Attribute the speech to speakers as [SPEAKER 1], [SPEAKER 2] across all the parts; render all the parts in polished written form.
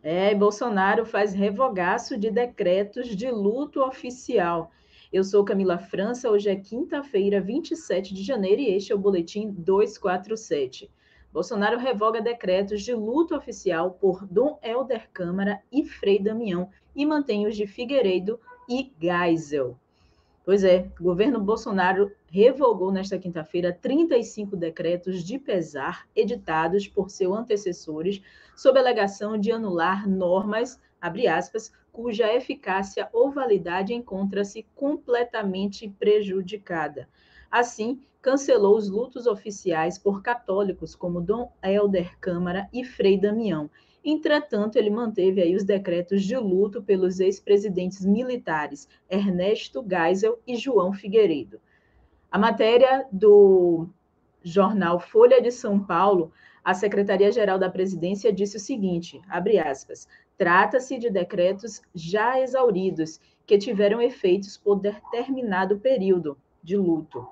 [SPEAKER 1] E Bolsonaro faz revogaço de decretos de luto oficial. Eu sou Camila França, hoje é quinta-feira, 27 de janeiro, e este é o Boletim 247. Bolsonaro revoga decretos de luto oficial por Dom Helder Câmara e Frei Damião e mantém os de Figueiredo e Geisel. Pois é, o governo Bolsonaro revogou nesta quinta-feira 35 decretos de pesar editados por seus antecessores sob a alegação de anular normas, abre aspas, cuja eficácia ou validade encontra-se completamente prejudicada. Assim, cancelou os lutos oficiais por católicos como Dom Helder Câmara e Frei Damião. Entretanto, ele manteve aí os decretos de luto pelos ex-presidentes militares Ernesto Geisel e João Figueiredo. A matéria do jornal Folha de São Paulo, a Secretaria-Geral da Presidência disse o seguinte, abre aspas, trata-se de decretos já exauridos, que tiveram efeitos por determinado período de luto.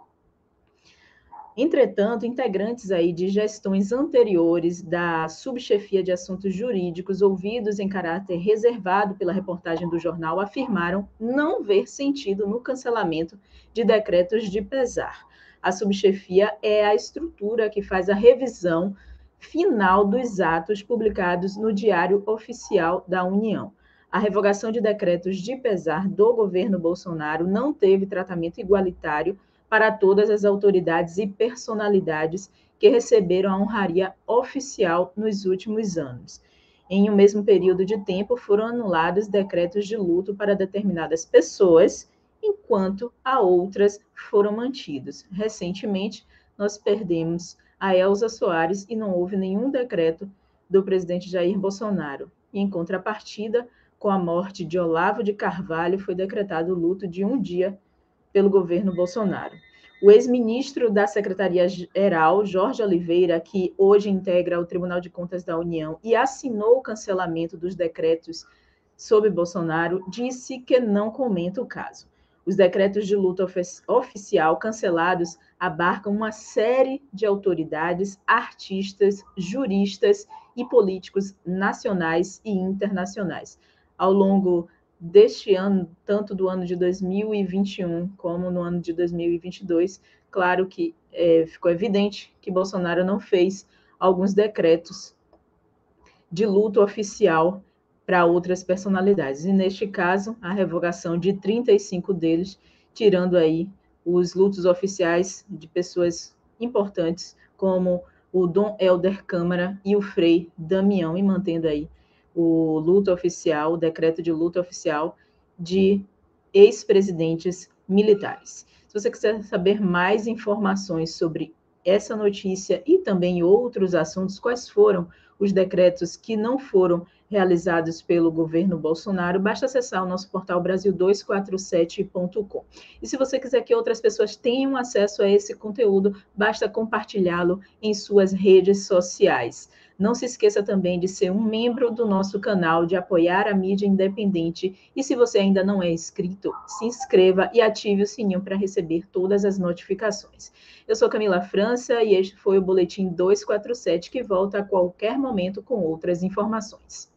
[SPEAKER 1] Entretanto, integrantes aí de gestões anteriores da Subchefia de Assuntos Jurídicos, ouvidos em caráter reservado pela reportagem do jornal, afirmaram não ver sentido no cancelamento de decretos de pesar. A subchefia é a estrutura que faz a revisão final dos atos publicados no Diário Oficial da União. A revogação de decretos de pesar do governo Bolsonaro não teve tratamento igualitário para todas as autoridades e personalidades que receberam a honraria oficial nos últimos anos. Em um mesmo período de tempo, foram anulados decretos de luto para determinadas pessoas, enquanto a outras foram mantidos. Recentemente, nós perdemos a Elza Soares e não houve nenhum decreto do presidente Jair Bolsonaro. E, em contrapartida, com a morte de Olavo de Carvalho, foi decretado o luto de um dia pelo governo Bolsonaro. O ex-ministro da Secretaria-Geral, Jorge Oliveira, que hoje integra o Tribunal de Contas da União e assinou o cancelamento dos decretos sob Bolsonaro, disse que não comenta o caso. Os decretos de luta oficial cancelados abarcam uma série de autoridades, artistas, juristas e políticos nacionais e internacionais. Ao longo deste ano, tanto do ano de 2021 como no ano de 2022, claro que ficou evidente que Bolsonaro não fez alguns decretos de luto oficial para outras personalidades. E neste caso, a revogação de 35 deles, tirando aí os lutos oficiais de pessoas importantes, como o Dom Helder Câmara e o Frei Damião, e mantendo aí o luto oficial, o decreto de luto oficial de ex-presidentes militares. Se você quiser saber mais informações sobre essa notícia e também outros assuntos, quais foram os decretos que não foram realizados pelo governo Bolsonaro, basta acessar o nosso portal Brasil247.com. E se você quiser que outras pessoas tenham acesso a esse conteúdo, basta compartilhá-lo em suas redes sociais. Não se esqueça também de ser um membro do nosso canal, de apoiar a mídia independente. E se você ainda não é inscrito, se inscreva e ative o sininho para receber todas as notificações. Eu sou Camila França e este foi o Boletim 247, que volta a qualquer momento com outras informações.